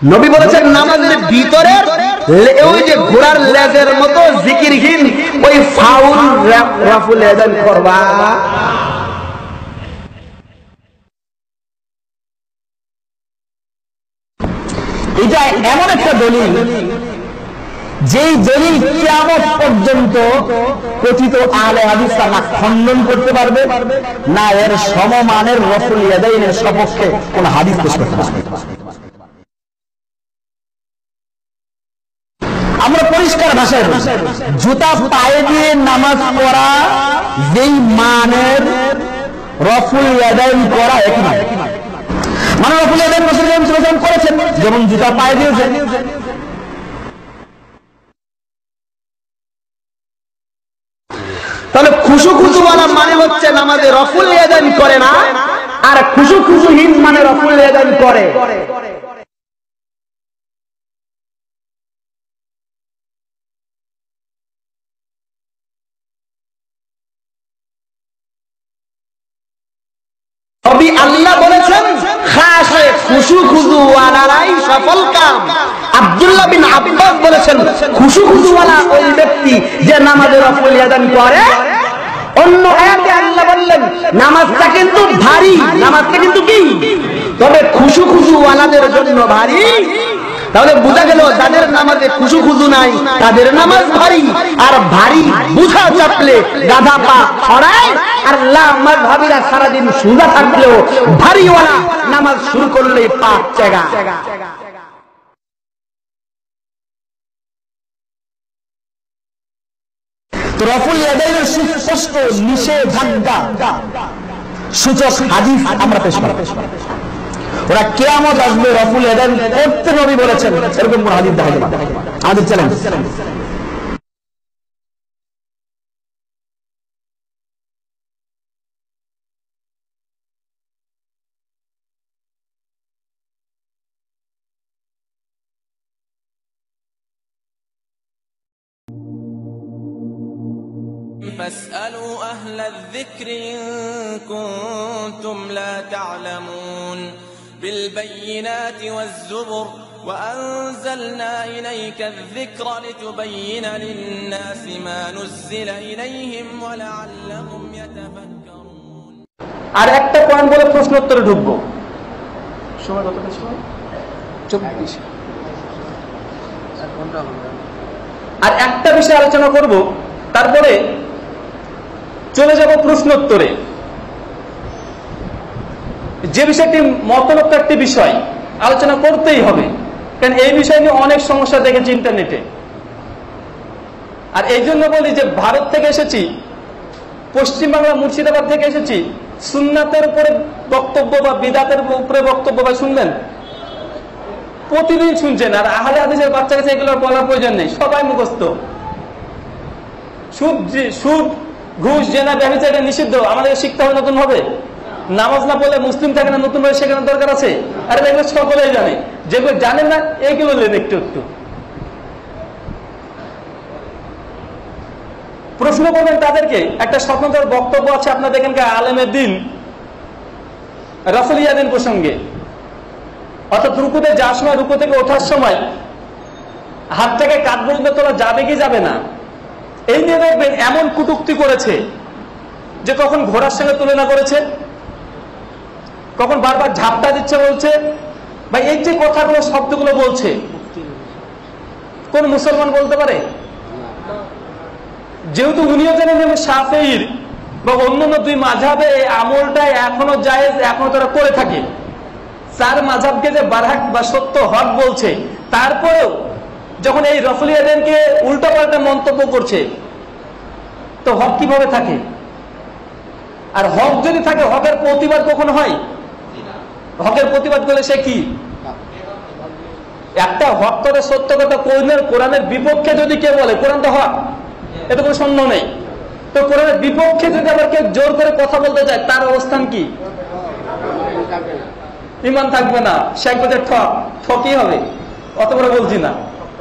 নবী বলেছেন নামাজের ভিতরে ওই যে ঘোড়ার লেজের মতো জিকিরহীন ওই ফাউল রাফুল আযান করবা। এটা এমন একটা দলিল, যেই দলিল কিয়ামত পর্যন্ত কথিত আহলে হাদিসরা না খণ্ডন করতে পারবে, না এর সমমানের রাফুল আযানের সপক্ষে কোন হাদিস পেশ করতে পারবে। আমরা পরিষ্কার ভাষায় জুতা পায়ে দিয়ে নামাজ পড়া যেই মানের রাফুল আযান করা একই নয়। মানে রাফুল আযান রাসূল সাল্লাল্লাহু আলাইহি ওয়াসাল্লাম করেছেন, যেমন জুতা পায়ে দিয়েছেন। তাহলে খুশু খুশুওয়ালা মানে হচ্ছে নামাজে রাফুল আযান করে না, আর খুশু খুশুহীন মানে রাফুল আযান করে। নবী আল্লাহ বলেছেন খাশে খুশু খুশুওয়ালারাই সফল কাম। আব্দুল্লাহ বিন আব্বাস বলেছেন খুশু খুশুওয়ালা ওই ব্যক্তি যে নামাজে রাফুল আযান করে। অন্য আয়াতে আল্লাহ বললেন নামাজটা কিন্তু ভারী, নামাজটা কিন্তু কি, তবে খুশু খুশুওয়ালাদের জন্য ভারী। তাহলে বোঝা গেল যাদের নামাজে খুশু খুশু নাই তাদের নামাজ ভারী, আর ভারী বুঝা চাপলে গাধা পা ছড়ায়। আর লামাযহাবীরা সারাদিন সুজা থাকলেও ভারীওয়ালা নামাজ শুরু করলে পা চেগা। তো রাফুল আযানের সুস্পষ্ট নিষেধাজ্ঞা সূচক হাদিস আমরা পেশ করব। ওরা কিয়ামত আসবে রাফুল আযান করতে নবী বলেছেন, এরকম কোন হাদিস দেখা যাবে আমাদের চ্যালেঞ্জ। فاسألوا أهل الذكر إن كنتم لا تعلمون بالبينات والزبر وأنزلنا إليك الذكر لتبين للناس ما نزل إليهم ولعلهم يتفكرون। আর একটা পয়েন্ট বলে প্রশ্ন উত্তরে ঢুকবো। সময় কতটা? সময় 24। আর একটা বিষয় আলোচনা করব, তারপরে চলে যাব প্রশ্ন উত্তরে। যে বিষয়টি মতলব একটি বিষয় আলোচনা করতেই হবে, কারণ এই বিষয় নিয়ে অনেক সমস্যা দেখেছি ইন্টারনেটে। আর এই জন্য বলি যে ভারত থেকে এসেছি, পশ্চিমবাংলা মুর্শিদাবাদ থেকে এসেছি, সুন্নাতের উপরে বক্তব্য বা বিদাতের উপরে বক্তব্য বা শুনলেন, প্রতিদিন শুনছেন। আর আহলে হাদিসের বাচ্চা কাছে এগুলো বলার প্রয়োজন নেই, সবাই মুখস্থ। সুদ ঘুষ জেনা ব্যভিচার এটা নিষিদ্ধ, আমাদের শিখতে হবে নতুন হবে। নামাজ না পড়লে মুসলিম থাকে না, নতুন ভাবে শেখানোর দরকার আছে। আর এগুলো সকলেই জানে, যেগুলো জানেন না এইগুলো নেন একটু একটু। প্রশ্ন করবেন তাদেরকে, একটা স্বতন্ত্র বক্তব্য আছে আপনাদের এখানকার আলেমের দিন রাফুল আযান প্রসঙ্গে। অর্থাৎ রুকুতে যাওয়ার সময়, রুকু থেকে ওঠার সময় হাত থেকে কাঁধ পর্যন্ত তোলা যাবে কি যাবে না, এই নিয়ে দেখবেন এমন কটূক্তি করেছে যে কখন ঘোড়ার সঙ্গে তুলনা করেছে, কখন বারবার ঝাপটা দিচ্ছে বলছে। ভাই এই যে কথাগুলো শব্দগুলো বলছে কোন মুসলমান বলতে পারে? যেহেতু উনিও জানেন শাফিঈর বা অন্যান্য দুই মাযহাবে এই আমলটা এখনো জায়েজ, এখনো তারা করে থাকে। চার মাযহাবকে যে বারহাক বা সত্য হক বলছে, তারপরেও যখন এই রাফুল আযানকে উল্টাপাল্টা মন্তব্য করছে, তো হক কিভাবে থাকে? আর হক যদি থাকে, হকের প্রতিবাদ কখনো হয়? হকের প্রতিবাদ করলে সে কি? একটা হক করে সত্য কথা কোরআনের বিপক্ষে যদি কে বলে কোরআন তো হক, এটা কোনো সন্দেহ নেই। তো কোরআনের বিপক্ষে যদি আবার কেউ জোর করে কথা বলতে চায়, তার অবস্থান কি? ঈমান থাকবে না, সে একবারে ঠকই হবে। অত বড় বলছি না।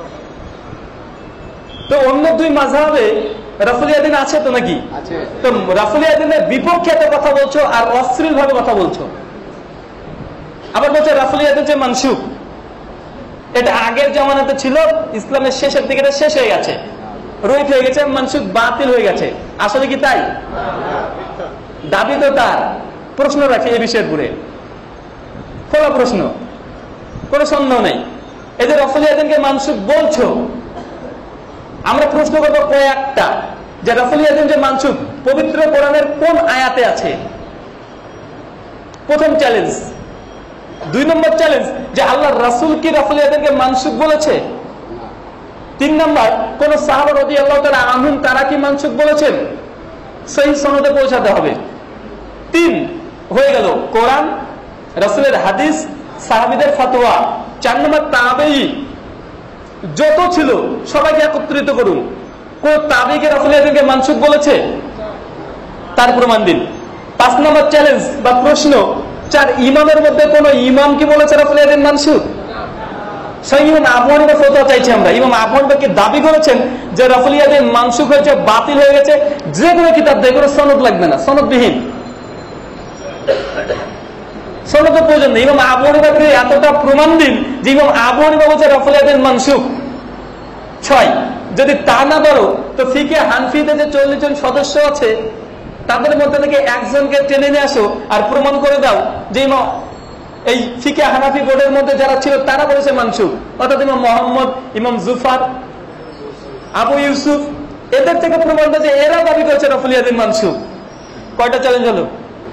তো অন্য দুই মাযহাবে রাফুল আযান আছে তো নাকি? তো রাফুল আযানের বিপক্ষে এত কথা বলছো আর অশ্লীল ভাবে কথা বলছো। আবার বলছে রাফুল আযান যে মানসুখ, এটা আগের জামানাতে ছিল, ইসলামের শেষের দিকে এটা শেষ হয়ে গেছে, রহিত হয়ে গেছে, মানসুখ বাতিল হয়ে গেছে। আসলে কি তাই? দাবি তো তার। প্রশ্ন রাখে এই বিষয়ের উপরে, খোলা প্রশ্ন, কোনো সন্দেহ নেই। এই যে রফুল ইয়াদাইনকে মানসুখ বলছো, আমরা প্রশ্ন করবো কয়েকটা, যে রফুল ইয়াদাইন যে মানসুখ পবিত্র কোরআনের কোন আয়াতে আছে? প্রথম চ্যালেঞ্জ। 2 নম্বর চ্যালেঞ্জ, যে আল্লাহর রাসূল কি রফুল ইয়াদাইনকে মানসুখ বলেছে? 3 নম্বর, কোন সাহাবা রাদিয়াল্লাহু তাআলা আনহুম তারা কি মানসুখ বলেছেন? সহিহ সনদে পৌঁছাতে হবে। 3 হয়ে গেল কোরআন, রাসূলের হাদিস, সাহাবীদের ফতোয়া। 4 নম্বর তাবেঈ যত ছিল সবাইকে একত্রিত করুন। কোন তাবেঈকে রফুল ইয়াদাইনকে মানসুখ বলেছে? তার প্রমাণ দিন। 5 নম্বর চ্যালেঞ্জ বা প্রশ্ন, 4 ইমামের মধ্যে কোন ইমাম কি বলেছে রফুল ইয়াদাইন মানসুখ? সেই ইমাম আবু হানিফা ফতোয়া চাইছি আমরা। ইমাম আবু হানিফা কি দাবি করেছেন যে রফুল ইয়াদাইন মানসুখ হয়েছে, বাতিল হয়ে গেছে? যে কোনো কিতাব দিয়ে, কোনো সনদ লাগবে না, সনদবিহীন, সনদের প্রয়োজন নেই। ইমাম আবু হানিফাকে এতটা প্রমাণ দিন যে ইমাম আবু হানিফা বলছে রফুল ইয়াদাইন মানসুখ। 6, যদি তা না পারো তো ফিকে হানফিতে যে 40 জন সদস্য আছে তাদের মধ্যে থেকে একজনকে টেনে নিয়ে আসো আর প্রমাণ করে দাও যে এই ফিকে হানাফি বোর্ডের মধ্যে যারা ছিল তারা বলেছে মানসুখ। অর্থাৎ ইমাম মোহাম্মদ, ইমাম জুফার, আবু ইউসুফ, এদের থেকে প্রমাণ দেয় যে এরা দাবি করছে রফুল ইয়াদাইন মানসুখ। কয়টা চ্যালেঞ্জ হলো?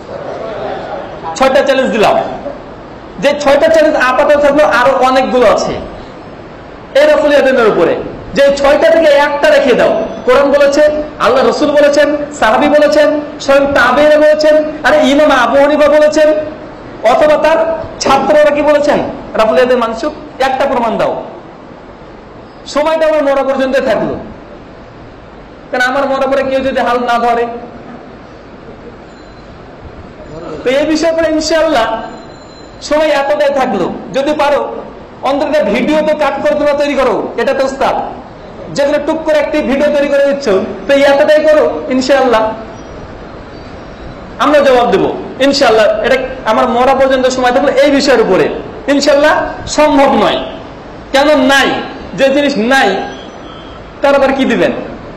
6টা চ্যালেঞ্জ দিলাম। যে 6টা চ্যালেঞ্জ আপাতত থাকলো, আরো অনেকগুলো আছে এই রফুল ইয়াদাইনের উপরে। যে 6টা থেকে একটা রেখে দাও। কোরআন বলেছে, আল্লাহ রসুল বলেছেন, সাহাবী বলেছেন, স্বয়ং তাবেঈরা বলেছেন, আরে ইমাম আবু হানিফা বলেছেন, অথবা তার ছাত্ররা কি বলেছেন রফুল ইয়াদাইন মানসুখ। একটা প্রমাণ দাও। সময়টা আমার মরা পর্যন্ত থাকলো, কারণ আমার মরা পরে কেউ যদি হাল না ধরে তো এই বিষয় করে ইনশাআল্লাহ সময় এতটাই থাকলো। যদি পারো অন্তত ভিডিও তো কাট করে তোমরা তৈরি করো, এটা তো উস্তাদ, যেগুলো টুক করে একটি ভিডিও তৈরি করে দিচ্ছ, তো এতটাই করো, ইনশাআল্লাহ আমরা জবাব দেবো ইনশাআল্লাহ। এটা আমার মরা পর্যন্ত সময় থাকলো এই বিষয়ের উপরে। ইনশাআল্লাহ সম্ভব নয়, কেন নাই, যে জিনিস নাই তার আবার কি দিবেন?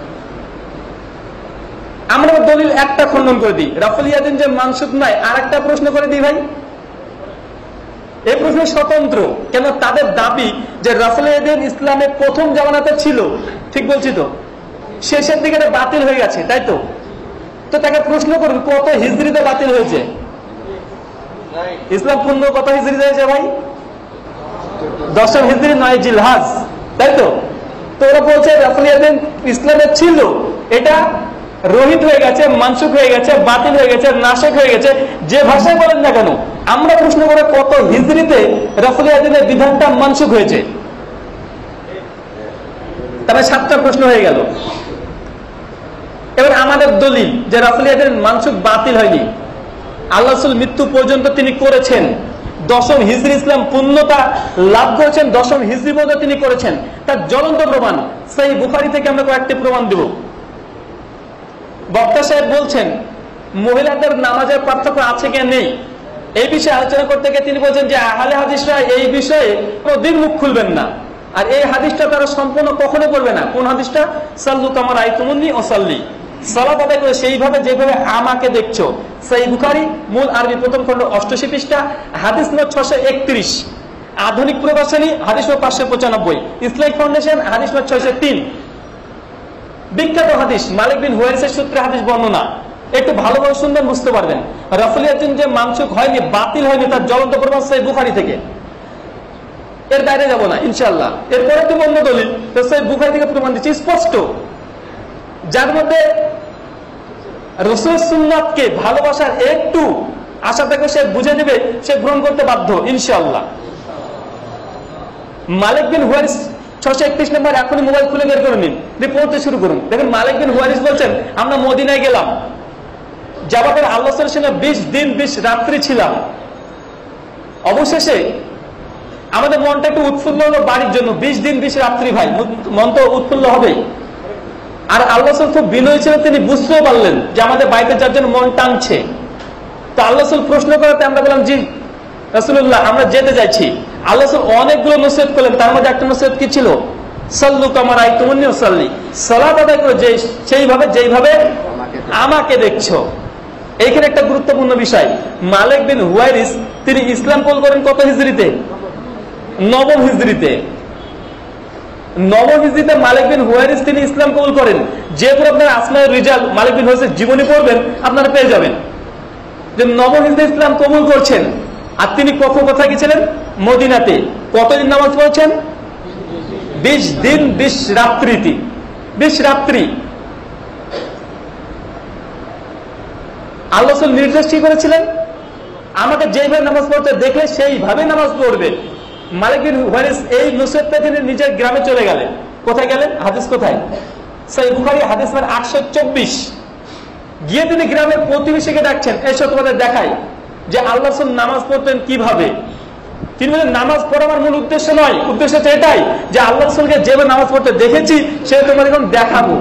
আমরা দলিল একটা খণ্ডন করে দিই, রফুল ইয়াদাইন যে মানসুখ নাই, আর একটা প্রশ্ন করে দিই ভাই। এই প্রশ্ন স্বতন্ত্র, কেন তাদের দাবি যে রফুল ইয়াদাইন ইসলামের প্রথম জামানাতে ছিল, ঠিক বলছি তো? শেষের দিকে এটা বাতিল হয়ে গেছে, তাই তো? তো তাকে প্রশ্ন করুন কত হিজরিতে বাতিল হয়েছে? ইসলাম পূর্ণ কত হিজরিতে হয়েছে ভাই? 10ম হিজরি 9 জিলহজ, তাই তো? তো ওরা বলছে রফুল ইয়াদাইন ইসলামে ছিল, এটা রহিত হয়ে গেছে, মানসুখ হয়ে গেছে, বাতিল হয়ে গেছে, নাসেখ হয়ে গেছে, যে ভাষায় বলেন না কেন। আমরা প্রশ্ন করে কত হিজরিতে রফুল ইয়াদাইনের বিধানটা মানসুখ হয়েছে? তাহলে 7টা প্রশ্ন হয়ে গেল। এবার আমাদের দলিল যে রফুল ইয়াদাইন মানসুখ বাতিল হয়নি, আল্লাহ রাসূল মৃত্যু পর্যন্ত তিনি করেছেন। 10ম হিজরি ইসলাম পূর্ণতা লাভ করেছেন, 10ম হিজরি পর্যন্ত তিনি করেছেন। তার জ্বলন্ত প্রমাণ সহিহ বুখারী থেকে আমরা কয়েকটি প্রমাণ দেব। বক্তা সাহেব বলছেন মহিলাদের নামাজের পার্থক্য আছে কি নেই, এই বিষয়ে আলোচনা করতে গিয়ে তিনি বলছেন যে আহলে হাদিসরা এই বিষয়ে কোনদিন মুখ খুলবেন না, আর এই হাদিসটা তারা সম্পূর্ণ কখনো করবে না। কোন হাদিসটা? সাল্লু কামা রাআইতুমুনি ওয়াসাল্লি, সালাত আদায় করে সেইভাবে যেভাবে আমাকে দেখছো। সহিহ বুখারী মূল আরবি প্রথম খণ্ড 88 পৃষ্ঠা, হাদিস নম্বর 631, আধুনিক প্রকাশনী হাদিস নম্বর 595, ইসলামিক ফাউন্ডেশন হাদিস নম্বর 603। বিখ্যাত হাদিস, মালিক বিন হুয়াইরিসের সূত্রে হাদিস বর্ণনা, একটু ভালোভাবে শুনবেন বুঝতে পারবেন। রফুল ইয়াদাইন যে মানসুখ হয়নি, বাতিল হয়নি, তার জ্বলন্ত প্রমাণ সহিহ বুখারী থেকে। এর বাইরে যাব না ইনশাআল্লাহ। এরপরে তুমি অন্য দলিল সহিহ বুখারী থেকে প্রমাণ দিচ্ছি স্পষ্ট, যার মধ্যে রাসূলের সুন্নাতকে ভালোবাসার একটু আশা থাকে, সে বুঝে নেবে, সে গ্রহণ করতে বাধ্য ইনশাআল্লাহ। মালিক বিন হুয়াইরিস 631 নম্বর, এখনই মোবাইল খুলে বের করে নিন, পড়তে শুরু করুন। দেখেন মালিক বিন হুয়াইরিস বলছেন আমরা মদিনায় গেলাম, যাবার পর আল্লাহ রাসূলের সঙ্গে 20 দিন 20 রাত্রি ছিলাম। অবশেষে আমাদের মনটা একটু উৎফুল্ল হলো বাড়ির জন্য। 20 দিন 20 রাত্রি ভাই, মন তো উৎফুল্ল হবেই। আর আল্লাহ রাসূল খুব বিনয়ী ছিলেন, তিনি বুঝতেও পারলেন যে আমাদের বাড়িতে যার জন্য মন টানছে। তো আল্লাহ রাসূল প্রশ্ন করাতে আমরা বললাম জি রাসূলুল্লাহ আমরা যেতে যাচ্ছি। আল্লাহ অনেকগুলো নসিহত করলেন, তার মধ্যে একটা নসিহত কি ছিল? সাল্লু কামা রাআইতুমুনি উসাল্লি, সালাত আদায় করো সেইভাবে যেইভাবে আমাকে দেখছো। এইখানে একটা গুরুত্বপূর্ণ বিষয়, মালিক বিন হুয়াইরিস তিনি ইসলাম কবুল করেন কত হিজরিতে? নবম হিজরিতে। নবম হিজরিতে মালিক বিন হুয়াইরিস তিনি ইসলাম কবুল করেন। যেহেতু আপনারা আসমাউর রিজাল মালিক বিন হুয়াইরিসের জীবনী পড়বেন, আপনারা পেয়ে যাবেন যে নবম হিজরিতে ইসলাম কবুল করছেন। আর তিনি কখন কোথায় গেছিলেন? মদিনাতে। কতদিন নামাজ পড়েছেন? 20 দিন 20 রাত্রিতে, 20 রাত্রি। আল্লাহ নির্দেশ কি করেছিলেন? আমাকে যেইভাবে নামাজ পড়তে দেখলে সেইভাবে নামাজ পড়বে। মালিক বিন হুয়াইরিস এই নসিহতটা তিনি নিজের গ্রামে চলে গেলেন। কোথায় গেলেন? হাদিস কোথায়? সহিহ বুখারী হাদিস নম্বর 824। গিয়ে তিনি গ্রামের প্রতিবেশীকে ডাকছেন, এসব তোমাদের দেখাই যে আল্লাহ রাসূল নামাজ পড়তেন কিভাবে। তিনি বলেন নামাজ পড়া আমার মূল উদ্দেশ্য নয়, উদ্দেশ্য হচ্ছে এটাই যে আল্লাহ রাসূলকে যেভাবে নামাজ পড়তে দেখেছি সেটা তোমাদের এখন দেখাবো।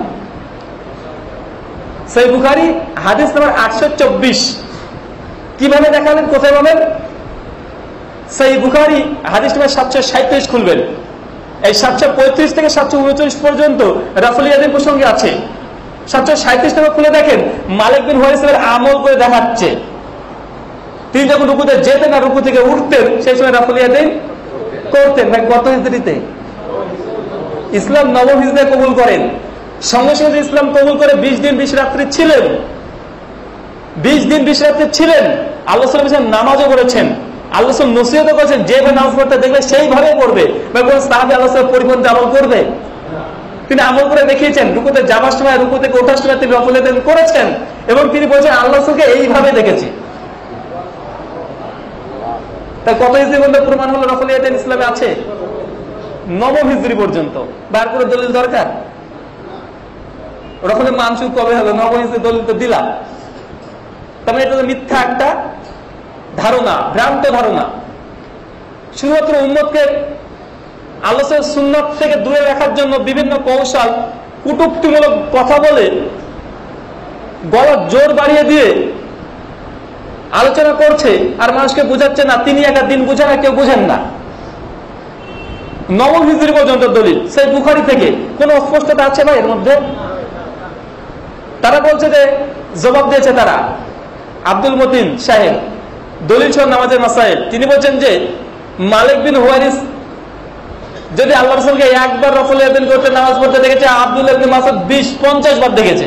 সহিহ বুখারী হাদিস নম্বর 824। কিভাবে দেখালেন? কোথায় বলেন? সহিহ বুখারী হাদিস নম্বর 737 খুলবেন। এই 735 থেকে 739 পর্যন্ত রাফুল ইয়াদিন প্রসঙ্গে আছে। 737 নম্বর খুলে দেখেন, মালিক বিন হুয়াইরিসের আমল করে দেখাচ্ছে। তিনি যখন রুকুতে যেতেন আর রুকু থেকে উঠতেন, সেই সময় রাফুল ইয়াদিন করতেন। কত হিজরিতে? ইসলাম নবম হিজরিতে কবুল করেন। সঙ্গে সঙ্গে ইসলাম কবুল করে 20 দিন 20 রাত্রি ছিলেন। 20 দিন 20 রাত্রি ছিলেন। আল্লাহ সাল্লাল্লাহু নামাজও করেছেন, আল্লাহ নসিহত করেছেন যেভাবে নামাজ পড়তে দেখলে সেইভাবে পড়বে। বা কোন সাহাবী আল্লাহ পরিপন্থী আমল করবে? তিনি আমল করে দেখিয়েছেন। রুকুতে যাবার সময়, রুকু থেকে ওঠার সময় তিনি রাফুল ইয়াদিন করেছেন এবং তিনি বলেছেন আল্লাহ রাসূলকে এইভাবে দেখেছি। তাই কত হিজরি পর্যন্ত প্রমাণ হলো রাফুল ইয়াদিন ইসলামে আছে? নবম হিজরি পর্যন্ত। বার করে দলিল দরকার? রাফুলের মানসুখ কবে হলো? নবম হিজরি দলিল তো দিলাম। তার মানে এটা তো মিথ্যা একটা ধারণা, ভ্রান্ত ধারণা। শুধুমাত্র উম্মতকে আল্লাহর সুন্নাত থেকে দূরে রাখার জন্য বিভিন্ন কৌশল, কটূক্তিমূলক কথা বলে, গলার জোর বাড়িয়ে দিয়ে আলোচনা করছে আর মানুষকে বোঝাচ্ছে না। তিনি একা দিন বুঝেন না, কেউ বুঝেন না। নবম হিজরি পর্যন্ত দলিল সেই বুখারী থেকে। কোন অস্পষ্টতা আছে ভাই এর মধ্যে? তারা বলছে যে, জবাব দিয়েছে তারা, আব্দুল মতিন সাহেব দলিল সহ নামাজের মাসাইল, তিনি বলছেন যে মালিক বিন হুয়াইরিস যদি আল্লাহ রাসূলকে একবার রাফুল ইয়াদিন করতে নামাজ পড়তে দেখেছে, আব্দুল্লাহ ইবনে মাসউদ 20-50 বার দেখেছে।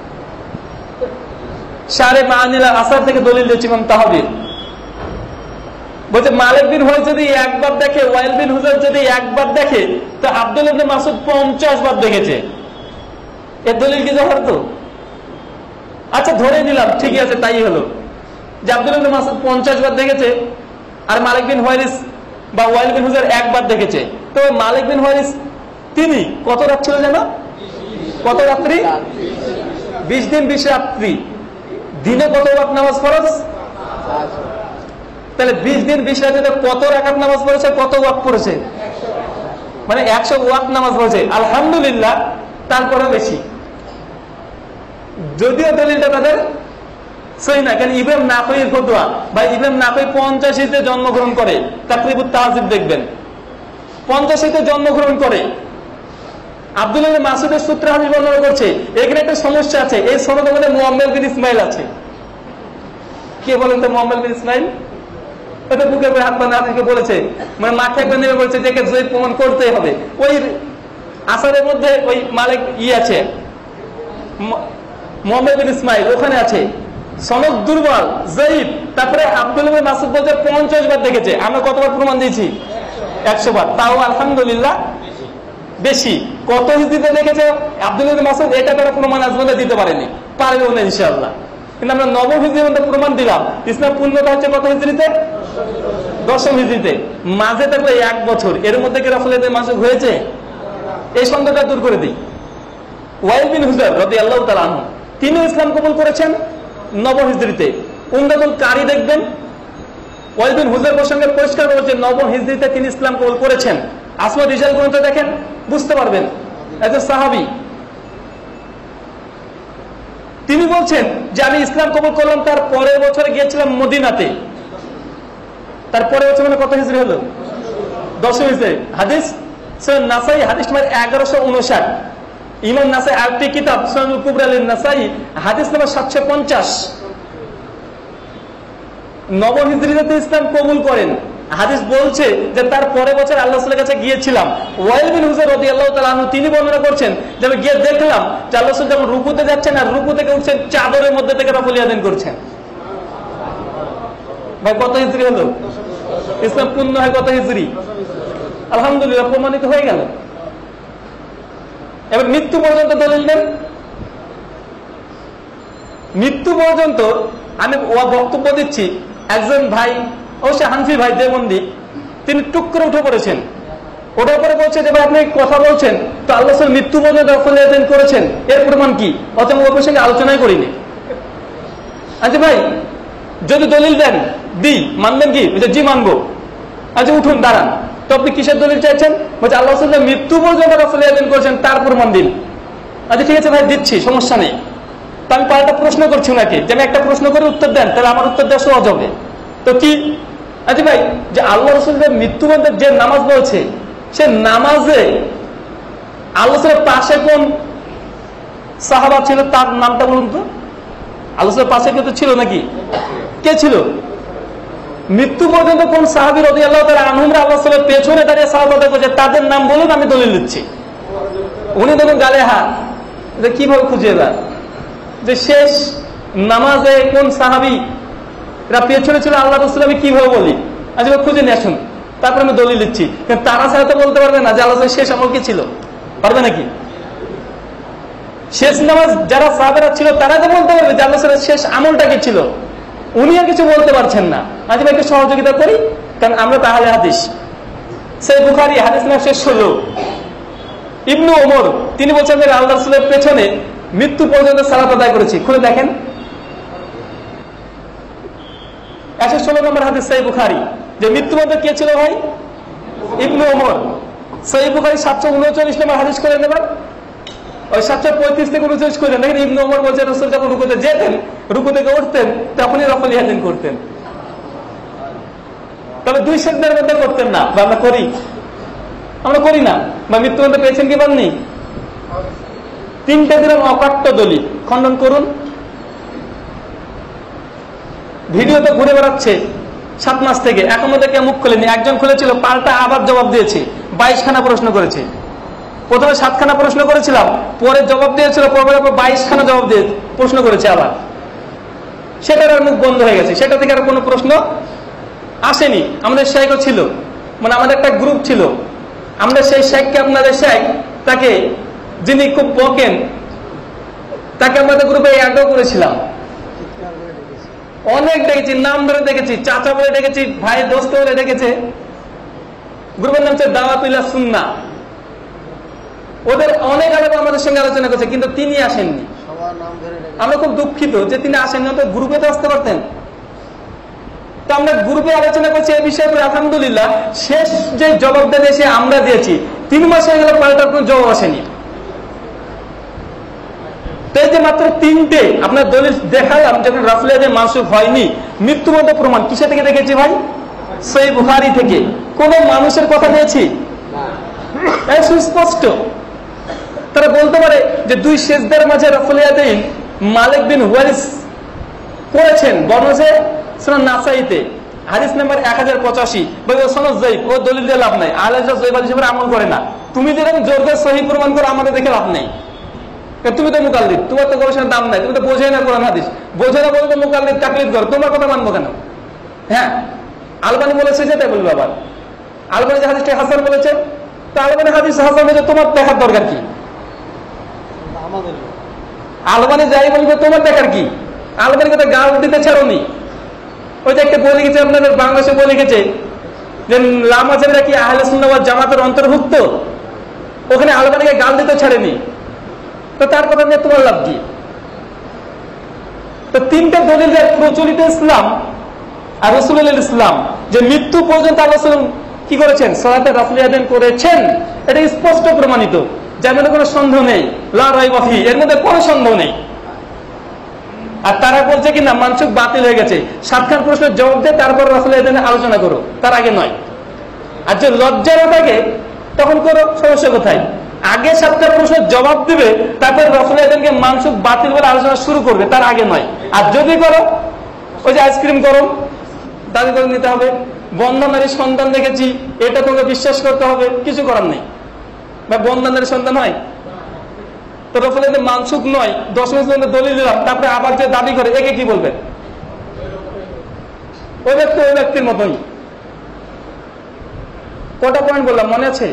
শারে মানিল আসার থেকে দলিল দিয়েছে ইমাম তাহাবী। বলছে মালিক বিন হুয়াইরিস যদি একবার দেখে, ওয়াইল বিন হুজার যদি একবার দেখে, তো আব্দুল্লাহ ইবনে মাসউদ 50 বার দেখেছে। এর দলিল কি যথার্থ? আচ্ছা ধরে নিলাম, ঠিকই আছে, তাই হলো যে আব্দুল্লাহ ইবনে মাসউদ 50 বার দেখেছে আর মালিক বিন হুয়াইরিস বা ওয়াইল বিন হুজার একবার দেখেছে। তো মালিক বিন হুয়াইরিস তিনি কত রাত ছিল জানো? কত রাত্রি? 20 দিন 20 রাত্রি। দিনে কত ওয়াক্ত নামাজ ফরজ? তাহলে 20 দিন 20 রাত্রিতে কত রাকাত নামাজ পড়েছে, কত ওয়াক্ত পড়েছে? মানে 100 ওয়াক্ত নামাজ পড়েছে। আলহামদুলিল্লাহ, তারপরে বেশি। যদিও দলিলটা তাদের সহি না, কারণ ইমাম নাফির ফতোয়া বা ইমাম নাফি 85-তে জন্মগ্রহণ করে। তাকরিবুত তাহজিব দেখবেন 85-তে জন্মগ্রহণ করে। আব্দুল্লাহ ইবনে মাসউদের সূত্রে হাদিস বর্ণনা করছে। এখানে একটা সমস্যা আছে, এই সনদের মধ্যে মুআম্মাল বিন ইসমাইল আছে। কে বলেন তো মুআম্মাল বিন ইসমাইল? এটা বুকের উপরে হাত বাঁধা থেকে বলেছে, মানে মাঠে একবার নেমে বলছে যে জয়ী প্রমাণ করতেই হবে। ওই আসারের মধ্যে ওই মালিক আছে, মুআম্মাল বিন ইসমাইল ওখানে আছে, সনদ দুর্বল, জয়ীফ। তারপরে আব্দুল্লাহ ইবনে মাসউদ বলছে 50 বার দেখেছে। আমরা কতবার প্রমাণ দিয়েছি? 100 বার। তাও আলহামদুলিল্লাহ বেশি। কত হিজরিতে দেখেছে আব্দুল্লাহ ইবনে মাসউদ, এটা তারা প্রমাণ আজ পর্যন্ত দিতে পারেনি, পারবেও না ইনশাআল্লাহ। কিন্তু আমরা নবম হিজরির মধ্যে প্রমাণ দিলাম। ইসলাম পূর্ণতা হচ্ছে কত হিজরিতে? 10ম হিজরিতে। মাঝে থাকলে 1 বছর, এর মধ্যে কি রাসূল ইবনে মাসউদ হয়েছে? এই সন্দেহটা দূর করে দিই। ওয়াইল বিন হুজার রাদিয়াল্লাহু তাআলা আনহু তিনি ইসলাম কবুল করেছেন নবম হিজরিতে। উমদাতুল কারি দেখবেন, ওয়াইল বিন হুজার প্রসঙ্গে পরিষ্কার বলেছে নবম হিজরিতে তিনি ইসলাম কবুল করেছেন। আসমাউর রিজাল গ্রন্থ দেখেন, বুঝতে পারবেন। একজন সাহাবী তিনি বলছেন যে আমি ইসলাম কবুল করলাম, তার পরের বছরে গিয়েছিলাম মদিনাতে। তারপরে হচ্ছে মানে কত হিজরি হলো? 10 হিজরি। হাদিস সুনান নাসাই হাদিস নম্বর 1159। ইমাম নাসাই আরেকটি কিতাব সুনানুল কুবরা লিন নাসাই হাদিস নম্বর 750। নবম হিজরিতে ইসলাম কবুল করেন। হাদিস বলছে যে তার পরের বছর আল্লাহ রাসূলের কাছে গিয়েছিলাম। ওয়াইল বিন হুজার রাদিয়াল্লাহু তাআলা আনহু তিনি বর্ণনা করছেন যে আমি গিয়ে দেখলাম যে আল্লাহ রাসূল যখন রুকুতে যাচ্ছেন আর রুকু থেকে উঠছেন চাদরের মধ্যে থেকে রাফল ইয়াদিন করছেন। ভাই কত হিজরি হলো? ইসলাম পূর্ণ হয় কত হিজরি? আলহামদুলিল্লাহ প্রমাণিত হয়ে গেল। এবার মৃত্যু পর্যন্ত দলিল দেন। মৃত্যু পর্যন্ত আমি বক্তব্য দিচ্ছি, একজন ভাই অবশ্যই হানফি ভাই দেবন্দি, তিনি টুক করে উঠে পড়েছেন। ওটার পরে বলছে যে ভাই আপনি কথা বলছেন তো আল্লাহ রাসূল মৃত্যু পর্যন্ত রাফল ইয়াদিন করেছেন, এর প্রমাণ কি? অথবা ওর সঙ্গে আলোচনাই করিনি। আচ্ছা ভাই যদি দলিল দেন দি মানবেন কি? জি মানবো। আচ্ছা উঠুন দাঁড়ান, তো আপনি কিসের দলিল চাইছেন? বলছে আল্লাহ রাসূল মৃত্যু পর্যন্ত রাফল ইয়াদিন করেছেন তার প্রমাণ দিন। আচ্ছা ঠিক আছে ভাই দিচ্ছি, সমস্যা নেই। তো আমি পাল্টা প্রশ্ন করছি ওনাকে যে আমি একটা প্রশ্ন করে উত্তর দেন, তাহলে আমার উত্তর দেওয়া সহজ হবে। তো কি? আচ্ছা ভাই যে আল্লাহ রাসূল মৃত্যু পর্যন্ত যে নামাজ বলছে সে নামাজে আল্লাহ রাসূলের পাশে কোন সাহাবা ছিল তার নামটা বলুন তো। আল্লাহ রাসূলের পাশে কেউ তো ছিল নাকি? কে ছিল? মৃত্যু পর্যন্ত কোন সাহাবী রাদিয়াল্লাহু তাআলা আনহুরা আল্লাহ রাসূলের পেছনে দাঁড়িয়ে সালাত আদায় করেছে তাদের নাম বলুন, আমি দলিল দিচ্ছি। উনি দেখুন গালে হাত, কিভাবে খুঁজে এবার যে শেষ নামাজে কোন সাহাবী এরা পেছনে ছিল আল্লাহ রাসূল, আমি কিভাবে বলি? আচ্ছা খুঁজে নিয়ে আসুন, তারপর আমি দলিল দিচ্ছি। কিন্তু তারা ছাড়া তো বলতে পারবে না যে আল্লাহ শেষ আমল কি ছিল, পারবে নাকি? শেষ নামাজ যারা সাহাবারা ছিল তারা তো বলতে পারবে যে আল্লাহ শেষ আমলটা কি ছিল, উনি আর কিছু বলতে পারছেন না। আজ আমি একটু সহযোগিতা করি, কারণ আমরা তো আহলে হাদিস। সেই বুখারী হাদিস নাম শেষ হলো ইবনু ওমর, তিনি বলছেন যে আল্লাহ রাসূলের পেছনে মৃত্যু পর্যন্ত সালাত আদায় করেছি। খুলে দেখেন 116 নম্বর হাদিস সহিহ বুখারী, যে মৃত্যু পর্যন্ত কে ছিল ভাই? ইবনু ওমর। সহিহ বুখারী 739 নম্বর হাদিস করে নেবেন, ওই 735 থেকে 39 করে দেখেন। ইবনু ওমর বলছেন রাসূল যখন রুকুতে যেতেন, রুকু থেকে উঠতেন, তখনই রাফল ইয়াদিন করতেন। তবে দুই সিজদার মধ্যে করতেন না। আমরা করি? আমরা করি না। বা মৃত্যু পর্যন্ত পেয়েছেন কি পাননি? 3টে দিলাম অকাট্য দলিল, খণ্ডন করুন। ভিডিও তো ঘুরে বেড়াচ্ছে 7 মাস থেকে, এখন মধ্যে কেউ মুখ খুলেনি। একজন খুলেছিল, পাল্টা আবার জবাব দিয়েছে, 22খানা প্রশ্ন করেছে। প্রথমে 7খানা প্রশ্ন করেছিলাম, পরে জবাব দিয়েছিল, পরে 22খানা জবাব দিয়ে প্রশ্ন করেছে আবার। সেটার আর মুখ বন্ধ হয়ে গেছে, সেটা থেকে আর কোনো প্রশ্ন আসেনি। আমাদের শেখও ছিল, মানে আমাদের একটা গ্রুপ ছিল, আমরা সেই শেখকে, আপনাদের শেখ তাকে, যিনি খুব বকেন, তাকে আমাদের গ্রুপে অ্যাডও করেছিলাম। অনেক ডেকেছি, নাম ধরে ডেকেছি, চাচা বলে ডেকেছি, ভাই দোস্ত বলে ডেকেছে। গ্রুপের নাম হচ্ছে দাওয়াতুল সুন্নাহ। ওদের অনেক আগে আমাদের সঙ্গে আলোচনা করছে, কিন্তু তিনি আসেননি। আমরা খুব দুঃখিত যে তিনি আসেননি, তো গ্রুপে তো আসতে পারতেন। তো আমরা গ্রুপে আলোচনা করছি এই বিষয়ে। আলহামদুলিল্লাহ শেষ যে জবাবটা দিয়েছে আমরা দিয়েছি, 3 মাস হয়ে গেল, পাল্টার কোনো জবাব আসেনি। তো এই যে মাত্র 3টে আপনার দলিল দেখালাম, যখন রাফল ইয়াদিন মানসুখ হয়নি, মৃত্যু পর্যন্ত প্রমাণ কিসে থেকে দেখেছি ভাই? সহিহ বুখারী থেকে। কোন মানুষের কথা দিয়েছি? সুস্পষ্ট। তারা বলতে পারে যে 2 সিজদার মাঝে রাফল ইয়াদিন মালিক বিন হুয়াইরিস করেছেন, বর্ণনা সুনান নাসাইতে হাদিস নাম্বার 1085। ভাই ও সনদ যায়িফ, ও দলিল দিয়ে লাভ নাই। আহলে হাদিস যায়িফ হিসেবে আমল করে না। তুমি যেরকম জোর করে সহিহ প্রমাণ করো, আমাদের দেখে লাভ নেই। তুমি তো মুকাল্লিদ, তোমার তো গবেষণার দাম নাই, তুমি তো বোঝাই না কোরআন হাদিস, বোঝে না বলে তো মুকাল্লিদ তাকলিদ করো। তোমার কথা মানবো কেন? হ্যাঁ, আলবানী বলেছে যেটাই বলবো। আবার আলবানী যে হাদিসটা হাসান বলেছে, তো আলবানী হাদিস হাসান বলেছে, তোমার দেখার দরকার কি? আলবানী যাই বলবে তোমার দেখার কি? আলবানী কথা গাল দিতে ছাড়োনি। ওই যে একটা বই লিখেছে, আপনাদের বাংলাদেশে বই লিখেছে যে লামাজাবিরা কি আহলে সুন্নাহ ওয়াল জামাতের অন্তর্ভুক্ত, ওখানে আলবানীকে গাল দিতে ছাড়েনি। তো তার কথা নিয়ে তোমার লাভ কি? তো 3টে দলিল প্রচলিত ইসলাম আর রাসূলুল ইসলাম, যে মৃত্যু পর্যন্ত আল্লাহ কি করেছেন? সালাতে রাফল ইয়াদিন করেছেন, এটা স্পষ্ট প্রমাণিত, যার মধ্যে কোনো সন্দেহ নেই। লা রাইবা ফি, এর মধ্যে কোনো সন্দেহ নেই। আর তারা বলছে কি না মানসুখ বাতিল হয়ে গেছে। 7খান প্রশ্নের জবাব দিয়ে তারপর রাসূলের এখানে আলোচনা করো, তার আগে নয়। আর যদি লজ্জা না থাকে তখন করো, সমস্যা কোথায়? আগে 7টা প্রশ্নের জবাব দিবে, তারপর রাসূলের এখানে মানসুখ বাতিল বলে আলোচনা শুরু করবে, তার আগে নয়। আর যদি করো, ওই যে আইসক্রিম করো দাবি করে নিতে হবে, বন্ধনারী সন্তান দেখেছি এটা তোমাকে বিশ্বাস করতে হবে, কিছু করার নেই। বা বন্ধনারী সন্তান হয় তো রাসূলের মানসুখ নয়, 10 মাস পর্যন্ত দলিল দিলাম, তারপরে আবার যে দাবি করে একে কি বলবে? ওই ব্যক্তির মতোই। কটা পয়েন্ট বললাম মনে আছে?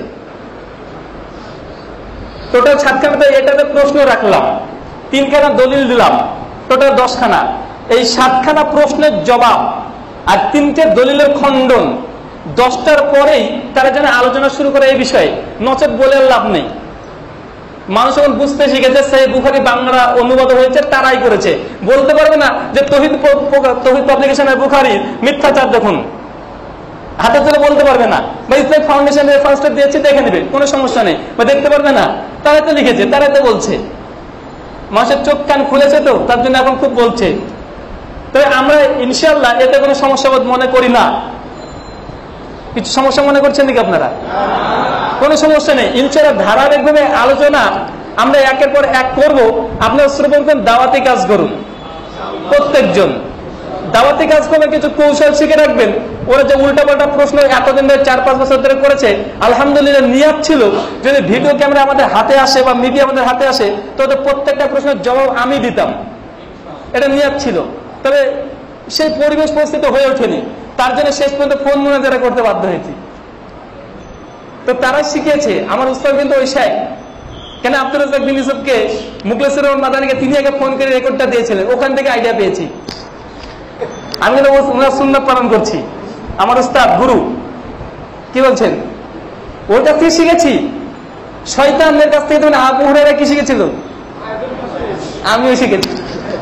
টোটাল 7খানাতে এটাতে প্রশ্ন রাখলাম, 3খানা দলিল দিলাম, টোটাল 10খানা। এই 7খানা প্রশ্নের জবাব আর 3টে দলিলের খণ্ডন, 10টার পরেই তারা যেন আলোচনা শুরু করে এই বিষয়ে, নচেত বলে লাভ নেই। মানুষ এখন বুঝতে শিখেছে সহিহ বুখারী বাংলা অনুবাদ হয়েছে, তারাই করেছে। বলতে পারবে না যে তৌহিদ পাবলিকেশনের বুখারী মিথ্যাচার দেখুন, হাতে তুলে বলতে পারবে না। বা ইসলামিক ফাউন্ডেশন রেফারেন্সটা দিয়েছে, দেখে নেবে, কোনো সমস্যা নেই। বা দেখতে পারবে না, তারাই তো লিখেছে, তারাই তো বলছে। মানুষের চোখ কান খুলেছে তো, তার জন্য এখন খুব বলছে। তবে আমরা ইনশাআল্লাহ এতে কোনো সমস্যা মনে করি না। কিছু সমস্যা মনে করছেন নাকি আপনারা? কোনো সমস্যা নেই, ইনশাআল্লাহ ধারাবাহিকভাবে আলোচনা আমরা একের পর এক করব। আপনারা শ্রবণ করেন, দাওয়াতি কাজ করুন, প্রত্যেকজন দাওয়াতি কাজ করলে কিছু কৌশল শিখে রাখবেন। ওরা যে উল্টাপাল্টা প্রশ্ন এতদিন ধরে 4-5 বছর ধরে করেছে, আলহামদুলিল্লাহ নিয়াত ছিল যদি ভিডিও ক্যামেরা আমাদের হাতে আসে বা মিডিয়া আমাদের হাতে আসে, তো ওদের প্রত্যেকটা প্রশ্নের জবাব আমি দিতাম, এটা নিয়াত ছিল। তবে সেই পরিবেশ পরিস্থিতি হয়ে ওঠেনি, তার জন্য শেষ পর্যন্ত ফোন মোনাজারা করতে বাধ্য হয়েছি। তো তারাই শিখিয়েছে, আমার উস্তাদ কিন্তু ওই শেখ। কেন আব্দুর রাজ্জাক বিন ইউসুফকে, মুখলেসুর রহমান মাদানীকে তিনি আগে ফোন করে রেকর্ডটা দিয়েছিলেন, ওখান থেকে আইডিয়া পেয়েছি। আমি কিন্তু ওনার সুন্নাত পালন করছি, আমার উস্তাদ গুরু। কি বলছেন? ওর কাছ থেকে শিখেছি। শয়তানের কাছ থেকে তুমি আবু হুরায়রা কি শিখেছিল? আমিও শিখেছি।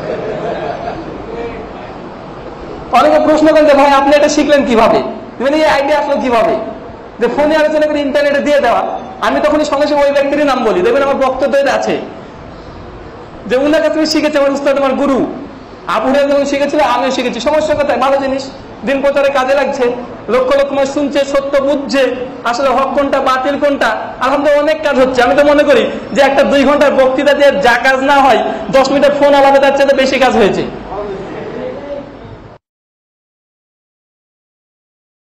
অনেকে প্রশ্ন করেন যে ভাই আপনি এটা শিখলেন কিভাবে, এই আইডিয়া আসলো কিভাবে, যে ফোনে আলোচনা করে ইন্টারনেটে দিয়ে দেওয়া। আমি তখনই সঙ্গে সঙ্গে ওই ব্যক্তির নাম বলি, দেখবেন আমার বক্তব্য আছে যে উনার কাছে শিখেছে আমার উস্তাদ, আমার গুরু। আবু হুরায়রা যখন শিখেছিল আমিও শিখেছি। সমস্যা কোথায়? ভালো জিনিস, দিন প্রচারে কাজে লাগছে, লক্ষ লক্ষ মানুষ শুনছে, সত্য বুঝছে, আসলে হক কোনটা বাতিল কোনটা। আলহামদুলিল্লাহ অনেক কাজ হচ্ছে। আমি তো মনে করি যে একটা 2 ঘন্টার বক্তৃতা দিয়ে যা কাজ না হয় 10 মিনিটের ফোন আলাদা, তার চেয়ে বেশি কাজ হয়েছে।